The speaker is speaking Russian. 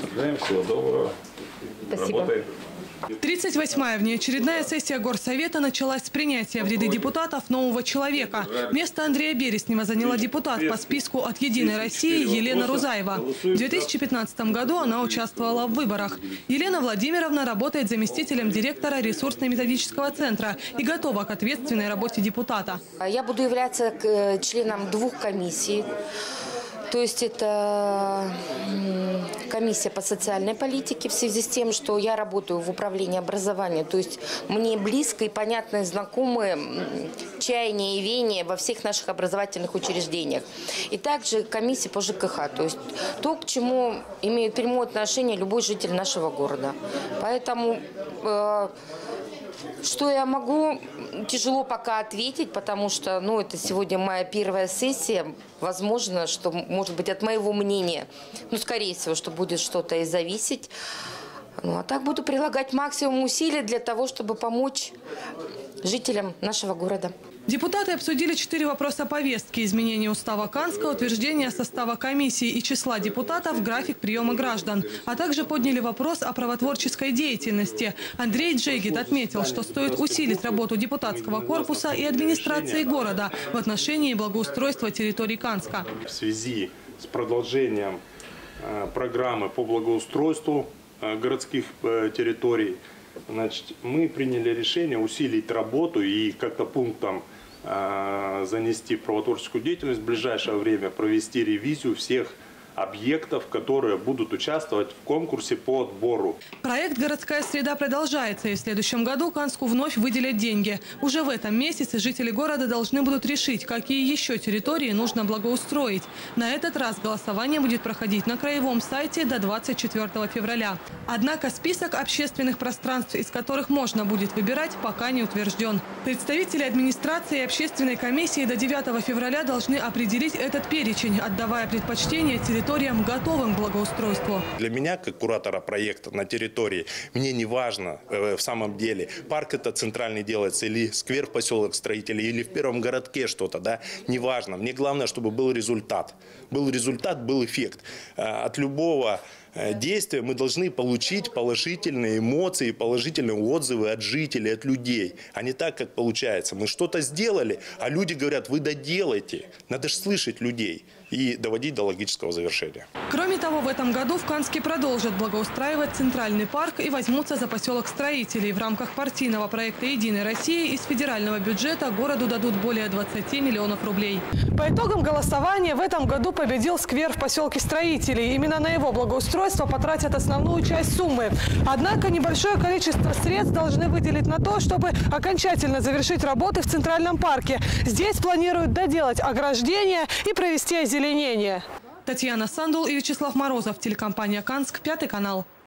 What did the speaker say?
Всего доброго. Спасибо. Работаем. 38-я внеочередная сессия Горсовета началась с принятия в ряды депутатов нового человека. Место Андрея Береснева заняла депутат по списку от «Единой России» Елена Рузаева. В 2015 году она участвовала в выборах. Елена Владимировна работает заместителем директора ресурсно-методического центра и готова к ответственной работе депутата. Я буду являться членом двух комиссий. То есть это комиссия по социальной политике в связи с тем, что я работаю в управлении образования. То есть мне близко и понятно и знакомы чаяния и веяния во всех наших образовательных учреждениях. И также комиссия по ЖКХ. То есть то, к чему имеет прямое отношение любой житель нашего города. Поэтому что я могу, тяжело пока ответить, потому что это сегодня моя первая сессия. Возможно, что, может быть, от моего мнения, скорее всего, что будет что-то и зависеть. А так буду прилагать максимум усилий для того, чтобы помочь жителям нашего города. Депутаты обсудили 4 вопроса повестки: изменение устава Канска, утверждение состава комиссии и числа депутатов, график приема граждан. А также подняли вопрос о правотворческой деятельности. Андрей Джегид отметил, что стоит усилить работу депутатского корпуса и администрации города в отношении благоустройства территории Канска. В связи с продолжением программы по благоустройству городских территорий, мы приняли решение усилить работу и как-то пунктом занести правотворческую деятельность, в ближайшее время провести ревизию всех объектов, которые будут участвовать в конкурсе по отбору. Проект «Городская среда» продолжается, и в следующем году Канску вновь выделят деньги. Уже в этом месяце жители города должны будут решить, какие еще территории нужно благоустроить. На этот раз голосование будет проходить на краевом сайте до 24 февраля. Однако список общественных пространств, из которых можно будет выбирать, пока не утвержден. Представители администрации и общественной комиссии до 9 февраля должны определить этот перечень, отдавая предпочтение территориям, готовым к благоустройству. Для меня, как куратора проекта на территории, мне не важно в самом деле, парк это центральный делается, или сквер в поселок строителей, или в первом городке что-то, не важно. Мне главное, чтобы был результат. Был результат, был эффект. От любого действия мы должны получить положительные эмоции, положительные отзывы от жителей, от людей. А не так, как получается. Мы что-то сделали, а люди говорят: вы доделайте. Надо же слышать людей и доводить до логического завершения. Кроме того, в этом году в Канске продолжат благоустраивать центральный парк и возьмутся за поселок строителей. В рамках партийного проекта «Единой России» из федерального бюджета городу дадут более 20 миллионов рублей. По итогам голосования в этом году победил сквер в поселке строителей. Именно на его благоустройство потратят основную часть суммы. Однако небольшое количество средств должны выделить на то, чтобы окончательно завершить работы в Центральном парке. Здесь планируют доделать ограждение и провести озеленение. Татьяна Сандул и Вячеслав Морозов, телекомпания «Канск», 5 канал.